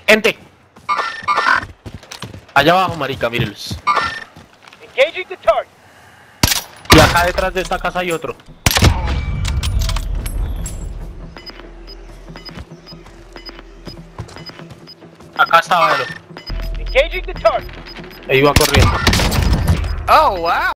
Gente. Allá abajo, marica, mírenlos. Engaging the target. Y acá detrás de esta casa hay otro. Acá estaba él. Engaging the target. E iba corriendo. Oh, wow.